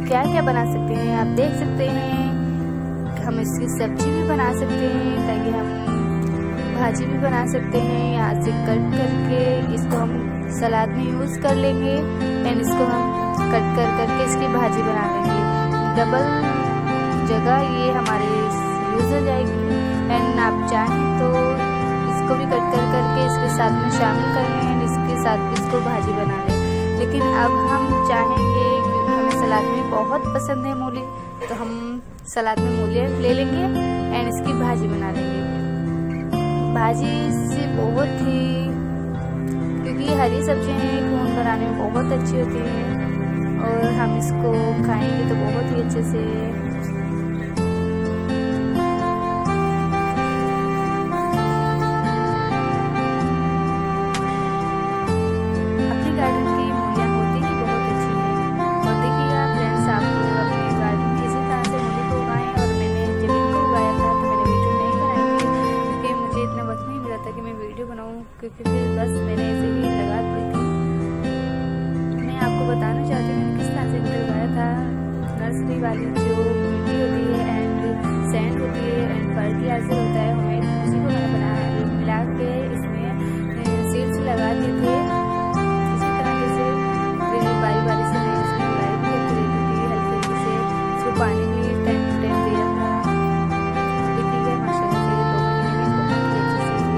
क्या क्या बना सकते हैं आप देख सकते हैं। हम इसकी सब्जी भी बना सकते हैं, ताकि हम भाजी भी बना सकते हैं। यहाँ से कट करके इसको हम सलाद में यूज़ कर लेंगे एंड इसको हम कट कर करके इसकी भाजी बना लेंगे। डबल जगह ये हमारे यूज़ हो जाएगी। एंड आप चाहें तो इसको भी कट कर करके इसके साथ में शामिल कर लें एंड इसके साथ भी इसको भाजी बना लें। लेकिन अब हम चाहेंगे, क्योंकि हमें सलाद में बहुत पसंद है मूली, तो हम सलाद में मूली ले लेंगे एंड इसकी भाजी बना लेंगे। भाजी से बहुत ही, क्योंकि हरी सब्जियां हैं, खून बनाने में बहुत अच्छी होती हैं और हम इसको खाएंगे तो बहुत ही अच्छे से। क्योंकि फिर बस मैंने ऐसे ही लगा दी थी। मैं आपको बताना चाहती हूँ किस तरह से मैंने लगाया था। नर्सरी वाली जो मिट्टी होती है एंड सैंड होती है एंड फर्टिलाइजर होता है, हमें उसी को मैंने बनाया मिला के इसमें सीड्स लगा दिए थे। इसी तरह से बारी बारी से मैं इसमें गुड़ाई भी करती रहती थी, हल्के हल्के से इसको पानी भी टाइम टू टाइम दिया था। देखिएगा माशाल्लाह से 2 महीने में बहुत ही अच्छे से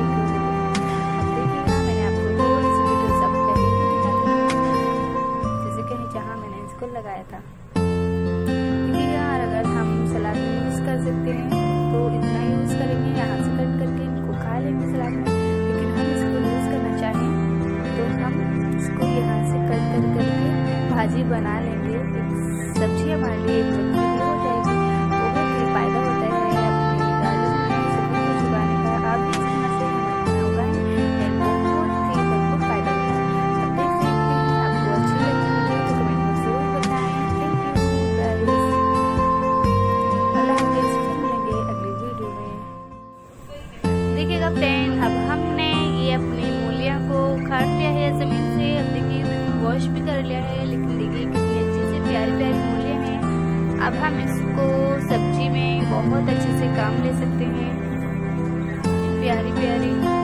लगाया था। देखिएगा, अगर हम सलाद में यूज़ कर सकते हैं तो इतना यूज़ करेंगे, यहाँ से कट करके इनको खा लेंगे सलाद में। लेकिन हम इसको यूज़ करना चाहें तो हम इसको यहाँ से कट कर करके भाजी बना लेंगे। सब्जी हमारे लिए एक वक्त भी हो जाएगी। बहुत ही फायदा होता है अपने गार्डन में सभी कुछ उगाने का। आप भी इस तरह से हमारे उगाएं, बहुत ही भरपूर फायदा होता है। आप देख सकते हैं, आपको अच्छी लगी तो कमेंट में जरूर बताएं। थैंक यू गाइस, अल्लाह हाफिज़, फिर मिलेंगे अगली वीडियो में। देखिएगा फ्रेंड, अब हमने ये अपनी मूलियाँ को उखाड़ लिया है ज़मीन से। अब देखिए वॉश भी कर लिया है, लेकिन देखिए कितनी अच्छी से प्यारी प्यारी मूलियाँ हैं। अब हम इसको सब्जी में बहुत अच्छे से काम ले सकते हैं, प्यारी प्यारी।